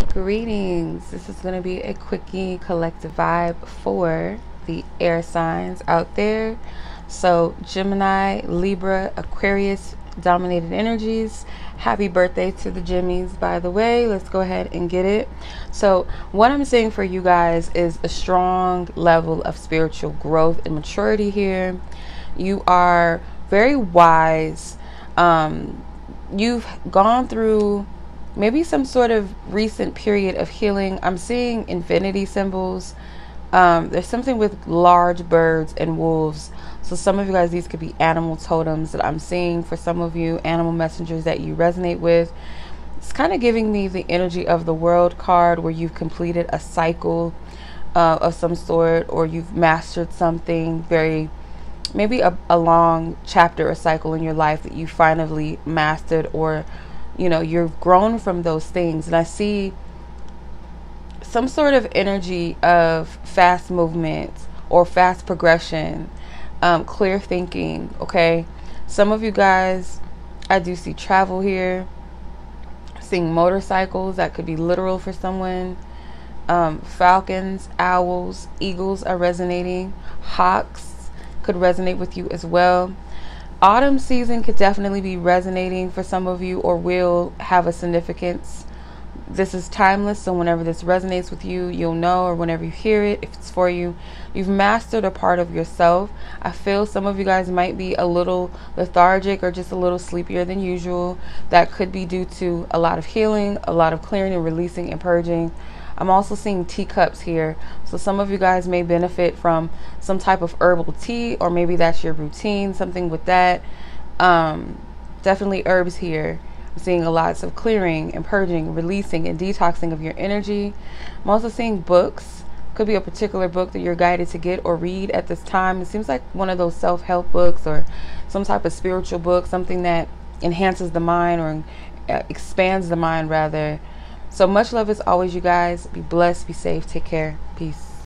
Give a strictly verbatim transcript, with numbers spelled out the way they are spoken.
Greetings. This is going to be a quickie collective vibe for the air signs out there. So Gemini, Libra, Aquarius dominated energies. Happy birthday to the Jimmies, by the way. Let's go ahead and get it. So what I'm saying for you guys is a strong level of spiritual growth and maturity here. You are very wise. Um, you've gone through maybe some sort of recent period of healing. I'm seeing infinity symbols. Um, there's something with large birds and wolves. So some of you guys, these could be animal totems that I'm seeing for some of you, animal messengers that you resonate with. It's kind of giving me the energy of the World card, where you've completed a cycle uh, of some sort, or you've mastered something very, maybe a, a long chapter or cycle in your life that you finally mastered, or you know, you've grown from those things. And I see some sort of energy of fast movement or fast progression, um, clear thinking. Okay. Some of you guys, I do see travel here, seeing motorcycles. That could be literal for someone. Um, falcons, owls, eagles are resonating. Hawks could resonate with you as well. Autumn season could definitely be resonating for some of you, or will have a significance. This is timeless, so whenever this resonates with you, you'll know, or whenever you hear it, if it's for you, you've mastered a part of yourself. I feel some of you guys might be a little lethargic or just a little sleepier than usual. That could be due to a lot of healing, a lot of clearing and releasing and purging. I'm also seeing teacups here. So some of you guys may benefit from some type of herbal tea, or maybe that's your routine, something with that. Um, definitely herbs here. I'm seeing a lots of clearing and purging, releasing and detoxing of your energy. I'm also seeing books. Could be a particular book that you're guided to get or read at this time. It seems like one of those self-help books, or some type of spiritual book, something that enhances the mind, or uh, expands the mind rather. So much love as always, you guys. Be blessed, be safe, take care, peace.